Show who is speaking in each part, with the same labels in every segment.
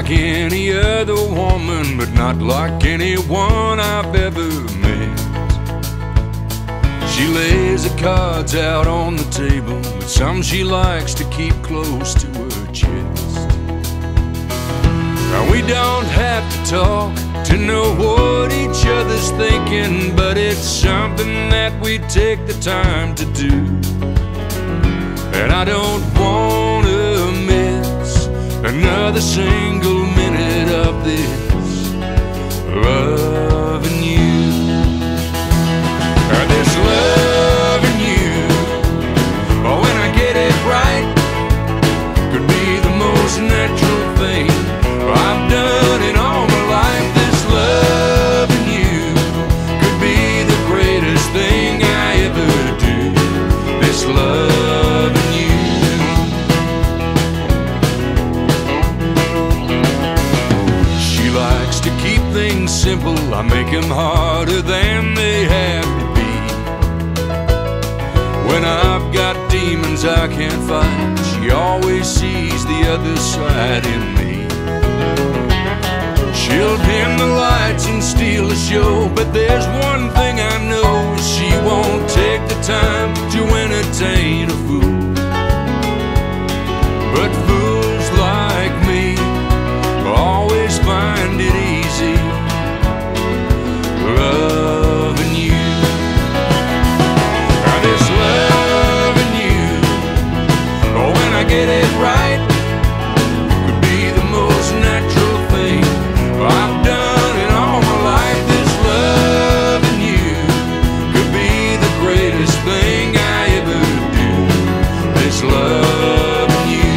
Speaker 1: like any other woman, but not like anyone I've ever met. She lays the cards out on the table, but some she likes to keep close to her chest. Now we don't have to talk to know what each other's thinking, but it's something that we take the time to do. And I don't want to miss another single minute of this loving you. This loving you, oh, when I get it right, could be the most natural thing I've done in all my life. This loving you could be the greatest thing I ever do. This loving you. She likes to keep things simple. I make them harder than they have to be. When I've got demons I can't fight, she always sees the other side in me. She'll dim the lights and steal the show, but there's one thing I know, she won't take the time to entertain a fool. But fools like me always find it easy loving you. This loving you, oh, when I get it right, could be the most natural thing I've done in all my life. This loving you could be the greatest thing I ever do. This loving you.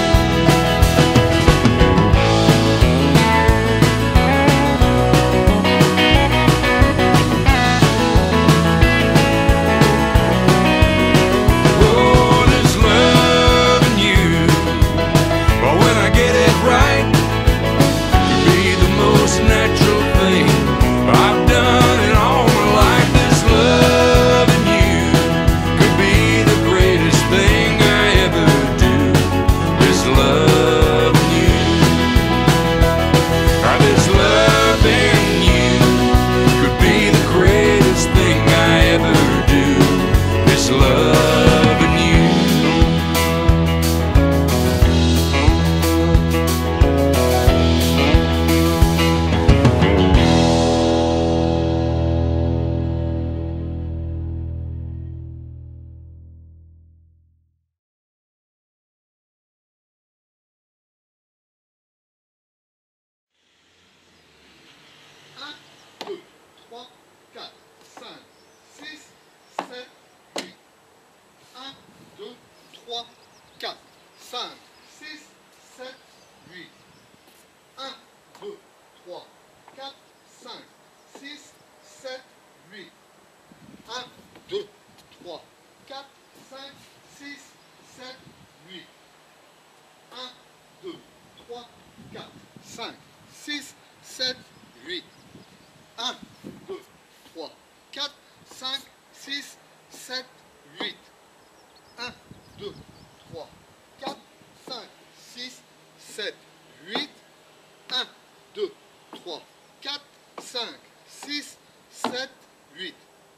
Speaker 1: Oh, this loving you, oh, when I get it right, could be the most natural thing I've done in all my life. This loving you could be the greatest thing I ever do. This loving you. This loving you could be the greatest thing I ever do. This loving you.
Speaker 2: Un, deux, trois, quatre, cinq, six, sept, huit. Un, deux, trois, quatre, cinq, six, sept, huit. Un, deux, trois, quatre, cinq, six, sept, huit. Un, deux, trois, quatre, cinq, six, sept, huit. Un, deux, trois, quatre, cinq, six, sept, huit. 1, 2, 3, 4, 5, 6, 7, 8. 1, 2, 3, 4, 5, 6, 7, 8. 1, 2, 3, 4, 5, 6, 7, 8.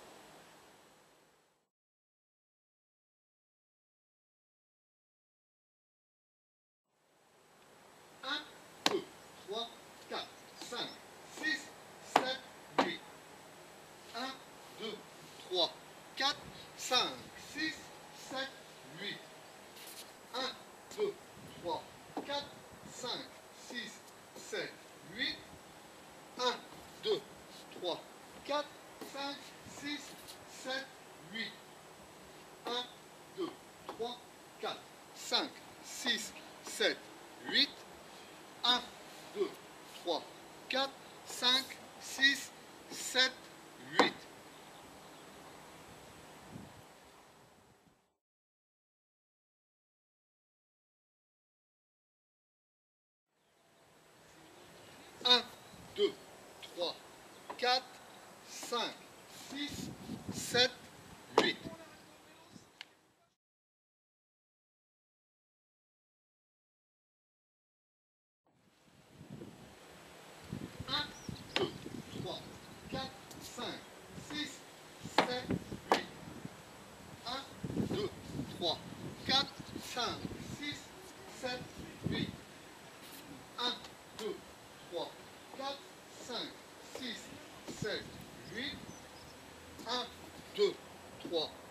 Speaker 2: Un, deux, trois, quatre, cinq, six, sept, huit. Un, deux, trois, quatre, cinq, six, sept, huit. Un, deux, trois, quatre, cinq, six, sept, huit. Un, deux, trois, quatre, cinq, six, sept, huit. Un, deux, trois, quatre, cinq, six, sept, huit. 1, 2, 3, 4, 5, 6, 7, 8. Un, deux, trois, quatre, cinq, six, sept, huit. 3,